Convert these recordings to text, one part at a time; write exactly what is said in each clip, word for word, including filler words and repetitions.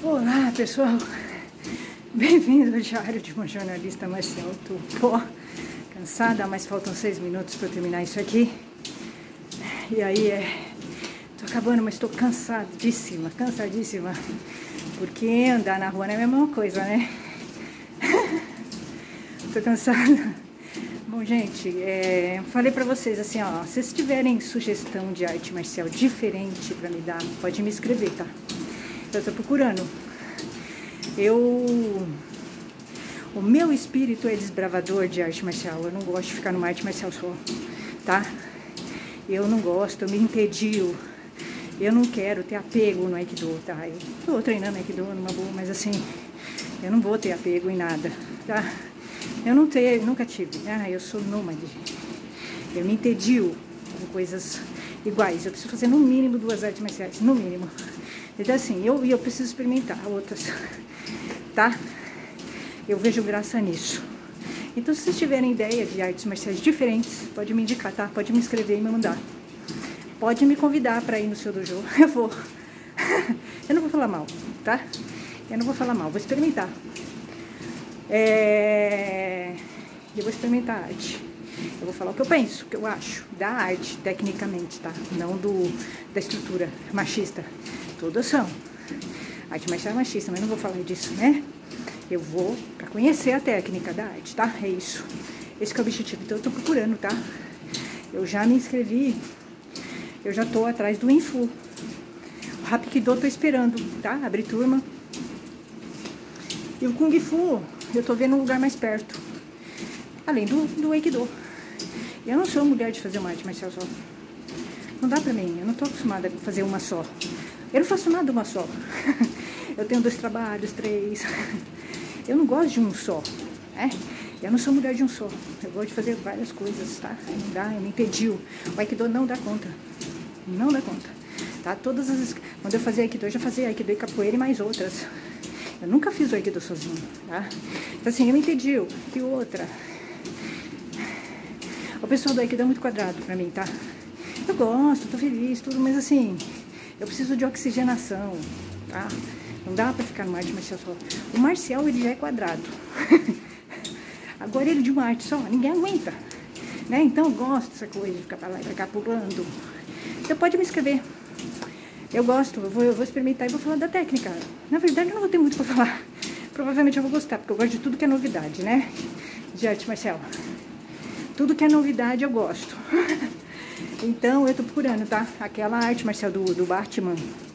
Olá, pessoal. Bem-vindo ao Diário de uma Jornalista Marcial. Tô pó, cansada, mas faltam seis minutos para terminar isso aqui. E aí, é... tô acabando, mas tô cansadíssima, cansadíssima. Porque andar na rua não é a mesma coisa, né? Tô cansada. Bom, gente, é... falei pra vocês assim, ó, se vocês tiverem sugestão de arte marcial diferente pra me dar, pode me escrever, tá? Eu tô procurando. Eu... O meu espírito é desbravador de arte marcial. Eu não gosto de ficar numa arte marcial só, tá? Eu não gosto, eu me entedio. Eu não quero ter apego no Aikido, tá? Eu tô treinando Aikido numa boa, mas assim, eu não vou ter apego em nada, tá? Eu não tenho, nunca tive. Ah, eu sou nômade. Eu me entedio com coisas iguais. Eu preciso fazer no mínimo duas artes marciais, no mínimo. Então assim, eu, eu preciso experimentar outras, tá? Eu vejo graça nisso. Então se vocês tiverem ideia de artes marciais diferentes, pode me indicar, tá? Pode me escrever e me mandar. Pode me convidar pra ir no seu dojo, eu vou. Eu não vou falar mal, tá? Eu não vou falar mal, vou experimentar. É... Eu vou experimentar a arte. Eu vou falar o que eu penso, o que eu acho da arte, tecnicamente, tá? Não do, da estrutura machista. Todas são. Arte marcial é machista, mas não vou falar disso, né? Eu vou pra conhecer a técnica da arte, tá? É isso. Esse que é o objetivo. Então eu tô procurando, tá? Eu já me inscrevi. Eu já tô atrás do Infu. O Hapkido tô esperando, tá? Abrir turma. E o Kung Fu, eu tô vendo um lugar mais perto. Além do, do Aikido. Eu não sou mulher de fazer uma arte marcial só. Não dá pra mim. Eu não tô acostumada a fazer uma só. Eu não faço nada uma só. Eu tenho dois trabalhos, três. Eu não gosto de um só, né? Eu não sou mulher de um só. Eu gosto de fazer várias coisas, tá? Não dá, eu me impediu. O Aikido não dá conta. Não dá conta. Tá? Todas as... Quando eu fazia Aikido, eu já fazia Aikido e capoeira e mais outras. Eu nunca fiz o Aikido sozinho, tá? Então assim, eu me impediu. E outra... O pessoal do Aikido é muito quadrado pra mim, tá? Eu gosto, tô feliz, tudo, mas assim... Eu preciso de oxigenação, tá? Não dá pra ficar numa arte marcial só. O marcial, ele já é quadrado. Agora ele de uma arte só, ninguém aguenta. Né? Então eu gosto dessa coisa de ficar pra lá e pra cá pulando. Então pode me escrever. Eu gosto, eu vou, eu vou experimentar e vou falar da técnica. Na verdade eu não vou ter muito pra falar. Provavelmente eu vou gostar, porque eu gosto de tudo que é novidade, né? De arte marcial. Tudo que é novidade eu gosto. Então, eu tô procurando, tá? Aquela arte marcial do, do Batman.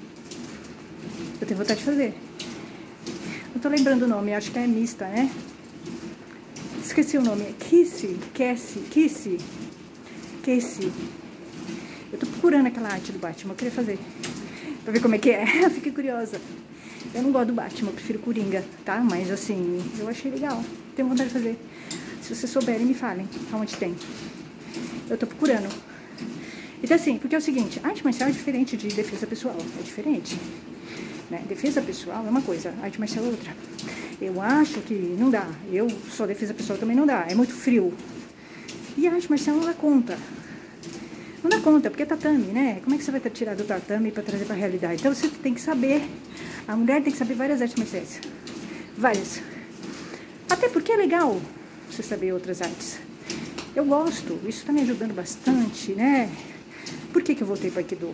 Eu tenho vontade de fazer. Não tô lembrando o nome, acho que é mista, né? Esqueci o nome. É Kissy, Cassie, Kissy, Casey. Eu tô procurando aquela arte do Batman, eu queria fazer. Pra ver como é que é. Eu fiquei curiosa. Eu não gosto do Batman, eu prefiro Coringa, tá? Mas assim, eu achei legal. Tenho vontade de fazer. Se vocês souberem, me falem aonde tem. Eu tô procurando. Então assim, porque é o seguinte, arte marcial é diferente de defesa pessoal, é diferente, né? Defesa pessoal é uma coisa, arte marcial é outra. Eu acho que não dá, eu só defesa pessoal também não dá, é muito frio. E a arte marcial não dá conta, não dá conta, porque é tatame, né? Como é que você vai tirar do tatame para trazer para a realidade? Então você tem que saber, a mulher tem que saber várias artes marciais, várias. Até porque é legal você saber outras artes. Eu gosto, isso tá me ajudando bastante, né? Por que que eu voltei para Aikido?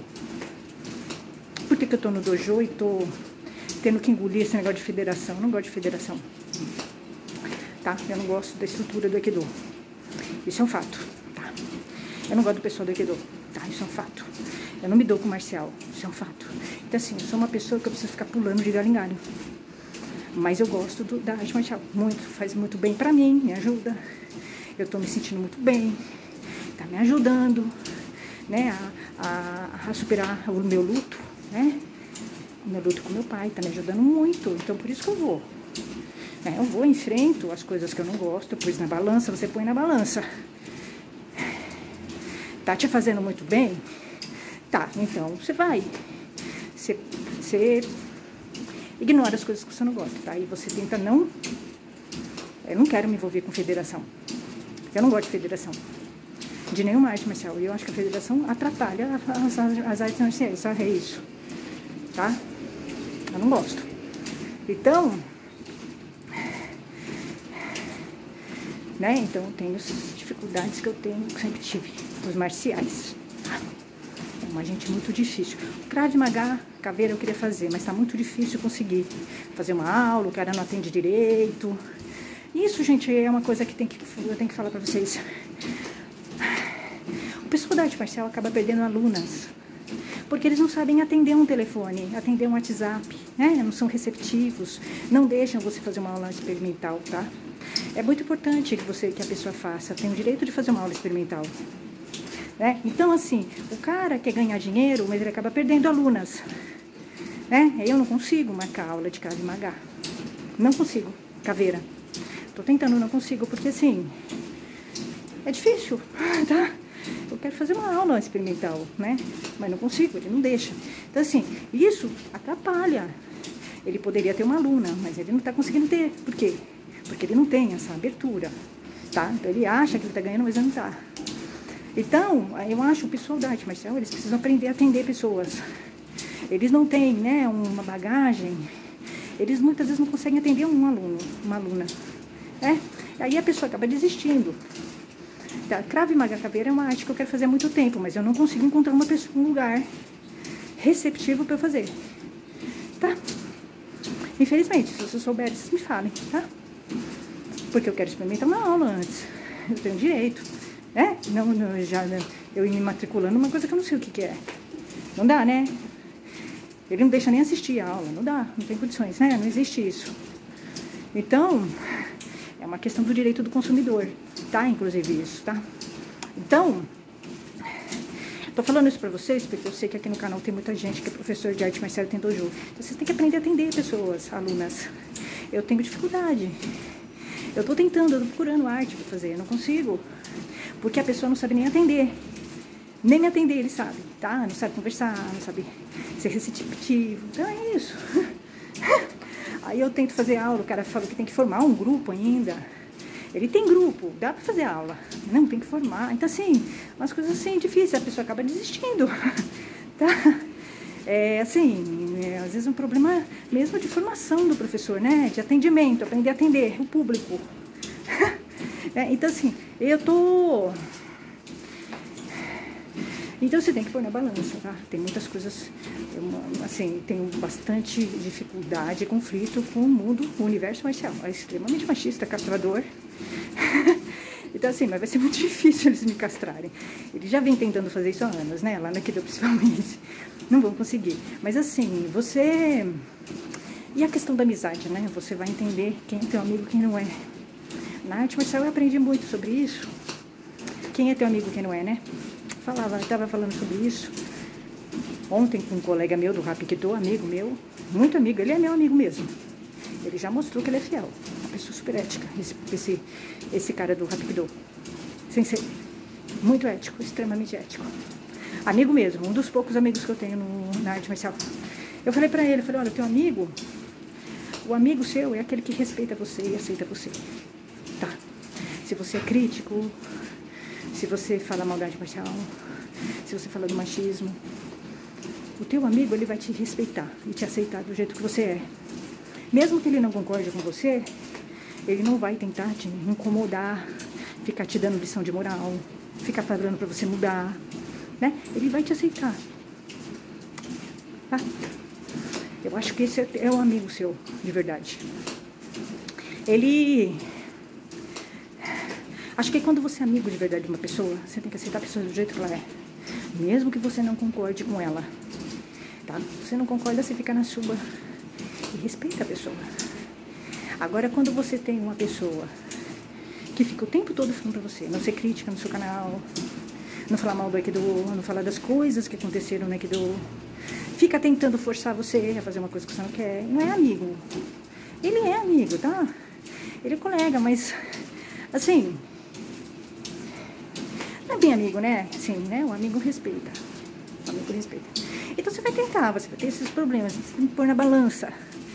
Por que que eu tô no dojo e tô tendo que engolir esse negócio de federação? Eu não gosto de federação, tá? Eu não gosto da estrutura do Aikido. Isso é um fato, tá? Eu não gosto do pessoal do Aikido, tá? Isso é um fato. Eu não me dou com marcial, isso é um fato. Então assim, eu sou uma pessoa que eu preciso ficar pulando de galho em galho. Mas eu gosto do, da arte marcial, muito, faz muito bem pra mim, me ajuda. Eu tô me sentindo muito bem, tá me ajudando, né, a, a, a superar o meu luto, né, o meu luto com meu pai, tá me ajudando muito, então por isso que eu vou, né, eu vou, enfrento as coisas que eu não gosto, eu pus na balança, você põe na balança, tá te fazendo muito bem? Tá, então você vai, você, você ignora as coisas que você não gosta, tá, e você tenta não, eu não quero me envolver com federação. Eu não gosto de federação, de nenhuma arte marcial. E eu acho que a federação atrapalha as, as, as artes marciais, sabe? É isso, tá? Eu não gosto. Então, né? Então, eu tenho as dificuldades que eu tenho, que sempre tive, os marciais. É uma gente muito difícil. O Krav Maga, caveira, eu queria fazer, mas tá muito difícil conseguir fazer uma aula, o cara não atende direito. Isso, gente, é uma coisa que, tem que eu tenho que falar pra vocês. O pessoal da arte marcial acaba perdendo alunas, porque eles não sabem atender um telefone, atender um WhatsApp, né? Não são receptivos, não deixam você fazer uma aula experimental, tá? É muito importante que você, que a pessoa faça, tem o direito de fazer uma aula experimental, né? Então, assim, o cara quer ganhar dinheiro, mas ele acaba perdendo alunas, né? Eu não consigo marcar aula de Krav Maga, não consigo, caveira. Tô tentando, não consigo, porque assim, é difícil, tá? Eu quero fazer uma aula experimental, né? Mas não consigo, ele não deixa. Então, assim, isso atrapalha. Ele poderia ter uma aluna, mas ele não tá conseguindo ter. Por quê? Porque ele não tem essa abertura, tá? Então, ele acha que ele tá ganhando, mas não tá. Então, eu acho que o pessoal da arte marcial, eles precisam aprender a atender pessoas. Eles não têm, né, uma bagagem. Eles muitas vezes não conseguem atender um aluno, uma aluna. É? Aí a pessoa acaba desistindo. Tá? Krav Maga caveira é uma arte que eu quero fazer há muito tempo, mas eu não consigo encontrar uma pessoa, um lugar receptivo para eu fazer. Tá? Infelizmente, se vocês souberem, vocês me falem, tá? Porque eu quero experimentar uma aula antes. Eu tenho direito, né? Não, não, já, eu ir me matriculando numa coisa que eu não sei o que, que é. Não dá, né? Ele não deixa nem assistir a aula, não dá, não tem condições, né? Não existe isso. Então, é uma questão do direito do consumidor, tá? Inclusive isso, tá? Então, tô falando isso pra vocês porque eu sei que aqui no canal tem muita gente que é professor de arte marcial e tem dojo. Então, vocês têm que aprender a atender pessoas, alunas. Eu tenho dificuldade. Eu tô tentando, eu tô procurando arte pra fazer, eu não consigo. Porque a pessoa não sabe nem atender. Nem me atender, ele sabe, tá? Não sabe conversar, não sabe ser receptivo. Então, é isso. Aí eu tento fazer aula, o cara fala que tem que formar um grupo ainda. Ele tem grupo, dá pra fazer aula. Não, tem que formar. Então, assim, umas coisas assim difíceis, a pessoa acaba desistindo. Tá? É, assim, é, às vezes um problema mesmo de formação do professor, né? De atendimento, aprender a atender o público. É, então, assim, eu tô... Então, você tem que pôr na balança, tá? Tem muitas coisas, eu, assim, tenho bastante dificuldade e conflito com o mundo, o universo marcial. É extremamente machista, castrador. Então, assim, mas vai ser muito difícil eles me castrarem. Eles já vêm tentando fazer isso há anos, né? Lá na Aikido, principalmente. Não vão conseguir. Mas, assim, você... E a questão da amizade, né? Você vai entender quem é teu amigo e quem não é. Na arte marcial eu aprendi muito sobre isso. Quem é teu amigo e quem não é, né? Falava, estava falando sobre isso ontem com um colega meu do Hapkido, amigo meu, muito amigo, ele é meu amigo mesmo. Ele já mostrou que ele é fiel, uma pessoa super ética, esse, esse, esse cara do Hapkido. Sem ser muito ético, extremamente ético. Amigo mesmo, um dos poucos amigos que eu tenho no, na arte marcial. Eu falei pra ele, eu falei, olha, teu amigo, o amigo seu é aquele que respeita você e aceita você. Tá? Se você é crítico, se você fala mal da arte marcial, se você fala do machismo, o teu amigo, ele vai te respeitar e te aceitar do jeito que você é. Mesmo que ele não concorde com você, ele não vai tentar te incomodar, ficar te dando lição de moral, ficar falando pra você mudar, né? Ele vai te aceitar. Tá? Eu acho que esse é o amigo seu, de verdade. Ele... Acho que quando você é amigo de verdade de uma pessoa, você tem que aceitar a pessoa do jeito que ela é. Mesmo que você não concorde com ela. Tá? Se você não concorda, você fica na sua. E respeita a pessoa. Agora, quando você tem uma pessoa que fica o tempo todo falando pra você, não ser crítica no seu canal, não falar mal do Aikido, não falar das coisas que aconteceram no Aikido, fica tentando forçar você a fazer uma coisa que você não quer, não é amigo. Ele é amigo, tá? Ele é colega, mas, assim... Não é bem amigo, né? Sim, né? O amigo respeita. O amigo respeita. Então você vai tentar, você vai ter esses problemas, você tem que pôr na balança.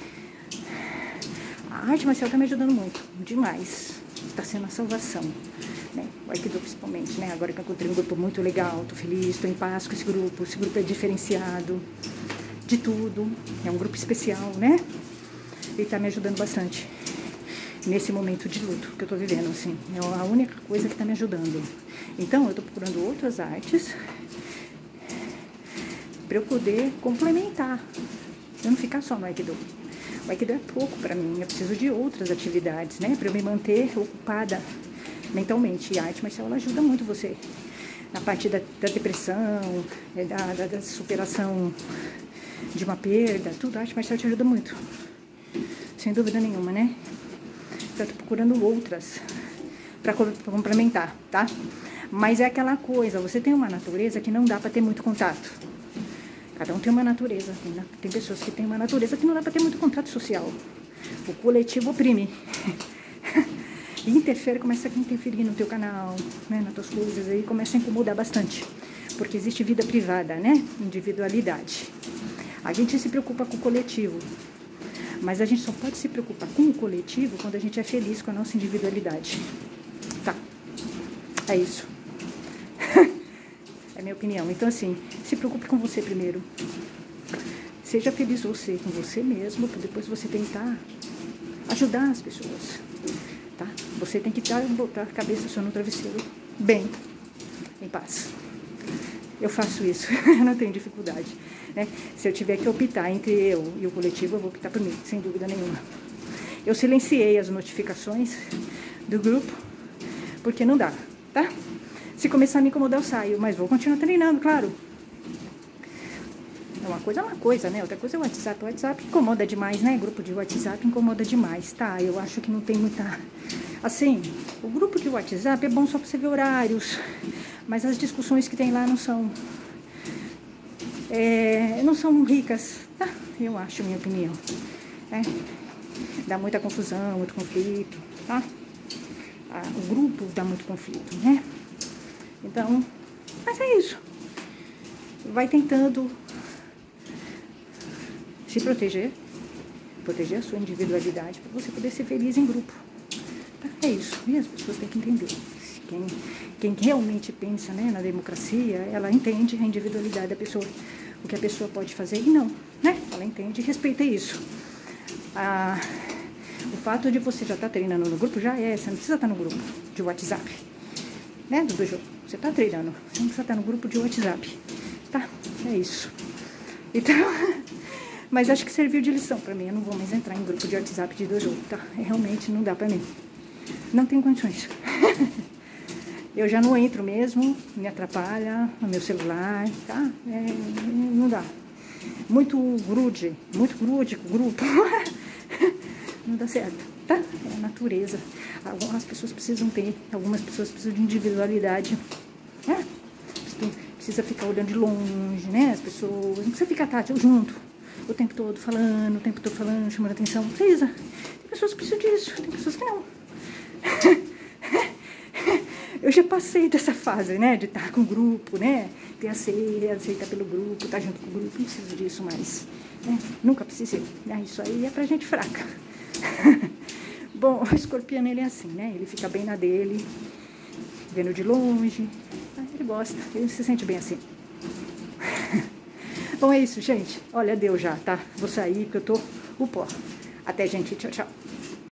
A arte marcial tá me ajudando muito, demais. Tá sendo a salvação, né? O Aikido principalmente, né? Agora que eu encontrei um grupo muito legal, tô feliz, tô em paz com esse grupo. Esse grupo é diferenciado de tudo, é um grupo especial, né? ele tá me ajudando bastante nesse momento de luto que eu tô vivendo, assim. É a única coisa que tá me ajudando. Então, eu tô procurando outras artes para eu poder complementar. Eu não ficar só no Aikido. O Aikido é pouco para mim. Eu preciso de outras atividades, né? Para eu me manter ocupada mentalmente. E a arte marcial, ela ajuda muito você na parte da, da depressão, da, da, da superação de uma perda, tudo. A arte marcial te ajuda muito. Sem dúvida nenhuma, né? Então, eu tô procurando outras para complementar, tá? Mas é aquela coisa, você tem uma natureza que não dá para ter muito contato. Cada um tem uma natureza. Tem, tem pessoas que têm uma natureza que não dá para ter muito contato social. O coletivo oprime. E interfere, começa a interferir no teu canal, né, nas tuas coisas, aí começa a incomodar bastante. Porque existe vida privada, né? Individualidade. A gente se preocupa com o coletivo. Mas a gente só pode se preocupar com o coletivo quando a gente é feliz com a nossa individualidade. Tá. É isso. É a minha opinião. Então, assim, se preocupe com você primeiro. Seja feliz você, com você mesmo, para depois você tentar ajudar as pessoas, tá? Você tem que estar, botar a cabeça só no travesseiro, bem, em paz. Eu faço isso, eu não tenho dificuldade, né? Se eu tiver que optar entre eu e o coletivo, eu vou optar por mim, sem dúvida nenhuma. Eu silenciei as notificações do grupo, porque não dá, tá? Se começar a me incomodar, eu saio, mas vou continuar treinando, claro. Uma coisa é uma coisa, né? Outra coisa é o WhatsApp. O WhatsApp incomoda demais, né? Grupo de WhatsApp incomoda demais, tá? Eu acho que não tem muita... Assim, o grupo de WhatsApp é bom só pra você ver horários, mas as discussões que tem lá não são... É, não são ricas, tá? Eu acho, minha opinião. É, dá muita confusão, muito conflito, tá? Ah, o grupo dá muito conflito, né? Então, mas é isso. Vai tentando se proteger, proteger a sua individualidade para você poder ser feliz em grupo. Tá? É isso. E as pessoas têm que entender. Quem, quem realmente pensa, né, na democracia, ela entende a individualidade da pessoa, o que a pessoa pode fazer e não, né? Ela entende e respeita isso. Ah, o fato de você já estar tá treinando no grupo já é, você não precisa estar tá no grupo de WhatsApp, né, do dojo. Você tá treinando, você não precisa estar no grupo de WhatsApp, tá? É isso. Então, mas acho que serviu de lição pra mim. Eu não vou mais entrar em grupo de WhatsApp de dojo, tá? Realmente não dá pra mim. Não tem condições. Eu já não entro mesmo, me atrapalha no meu celular, tá? É, não dá. Muito grude, muito grude com o grupo. Não dá certo, tá? É a natureza. Algumas pessoas precisam ter, algumas pessoas precisam de individualidade, né? Precisa ficar olhando de longe, né? As pessoas, não precisa ficar tarde, eu junto, o tempo todo falando, o tempo todo falando, chamando atenção. Não precisa. Tem pessoas que precisam disso, tem pessoas que não. Eu já passei dessa fase, né? De estar com o grupo, né? Ter aceita, aceitar pelo grupo, estar junto com o grupo. Não preciso disso mais, né? Nunca precisei. Né? Isso aí é pra gente fraca. Bom, o escorpiano, ele é assim, né? Ele fica bem na dele, vendo de longe. Ele gosta, ele se sente bem assim. Bom, é isso, gente. Olha, deu já, tá? Vou sair porque eu tô o pó. Até, gente. Tchau, tchau.